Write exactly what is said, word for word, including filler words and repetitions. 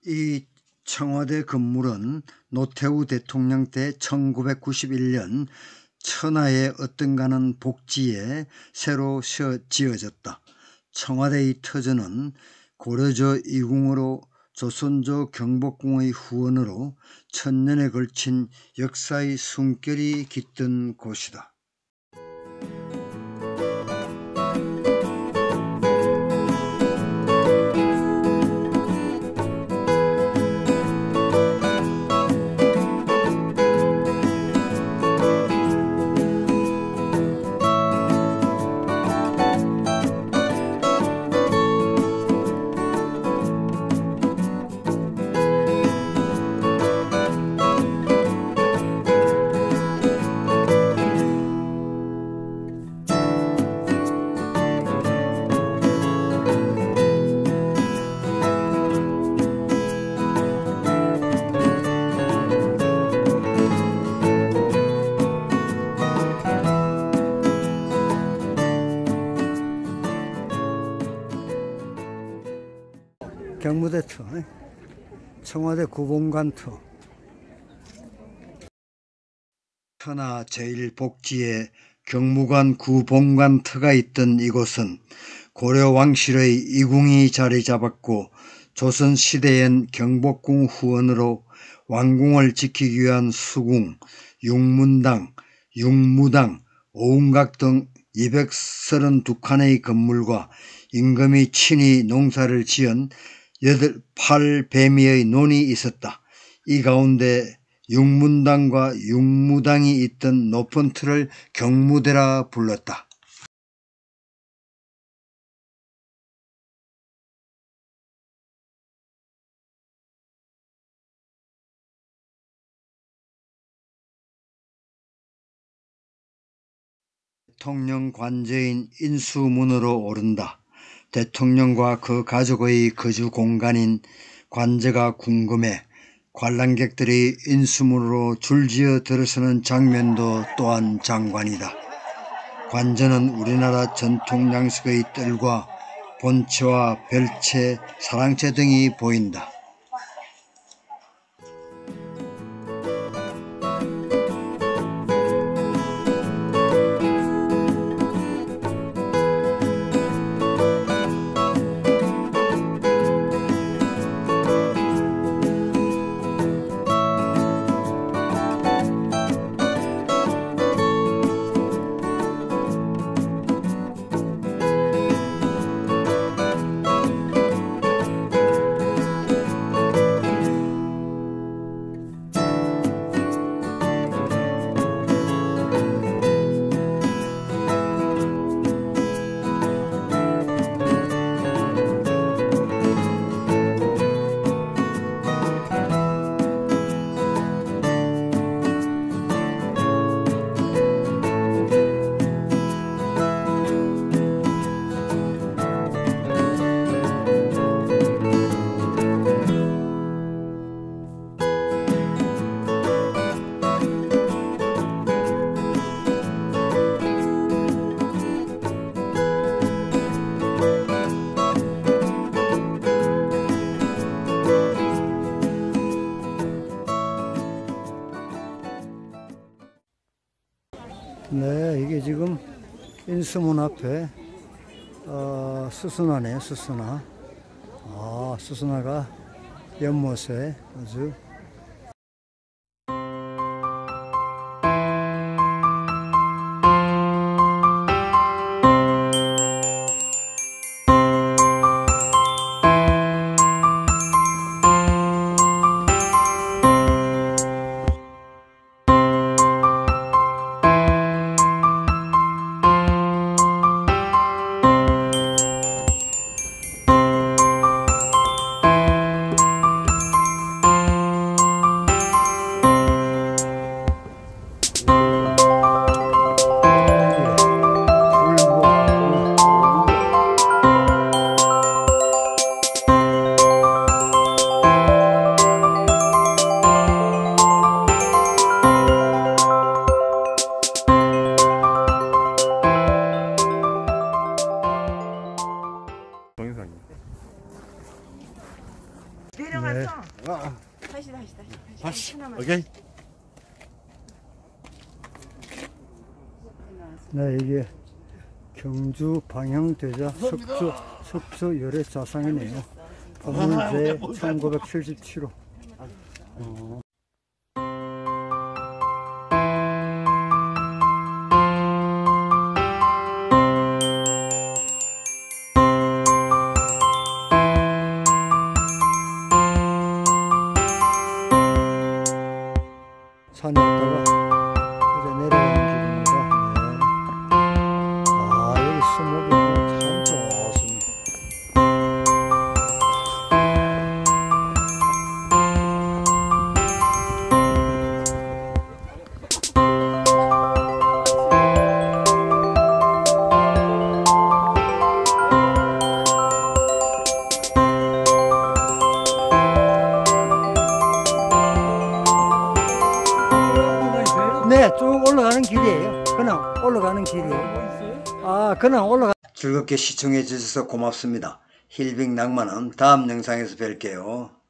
이 청와대 건물은 노태우 대통령 때 천구백구십일 년 천하의 어떤가는 복지에 새로 지어졌다. 청와대의 터전은 고려조 이궁으로 조선조 경복궁의 후원으로 천년에 걸친 역사의 숨결이 깃든 곳이다. 경무대 투, 청와대 구본관 투. 천하 제일 복지에 경무관 구본관 터가 있던 이곳은 고려 왕실의 이궁이 자리 잡았고 조선시대엔 경복궁 후원으로 왕궁을 지키기 위한 수궁, 육문당, 육무당, 오운각 등 이백삼십이 칸의 건물과 임금이 친히 농사를 지은 여덟, 팔 배미의 논이 있었다. 이 가운데 육문당과 육무당이 있던 높은 틀을 경무대라 불렀다. 대통령 관저인 인수문으로 오른다. 대통령과 그 가족의 거주 공간인 관저가 궁금해 관람객들이 인수문으로 줄지어 들어서는 장면도 또한 장관이다. 관저는 우리나라 전통 양식의 뜰과 본체와 별채, 사랑채 등이 보인다. 네, 이게 지금 인수문 앞에 어, 수순화네요, 수순화. 아, 수순화가 연못에 아주 내려갔어. 네. 아, 다시 다시 다시 다시. 다시. 하나만. 오케이. 네, 이게 경주 방향대자 석조, 석조 열애 자상이네요. 포문제 천구백칠십칠 호. 어. 산에 있다가 이제 내려가는 길입니다. 네. 아, 여기 수목이 참 좋습니다. 네, 쭉 올라가는 길이에요. 그냥 올라가는 길이에요. 아, 그냥 올라가. 즐겁게 시청해 주셔서 고맙습니다. 힐링 낭만은 다음 영상에서 뵐게요.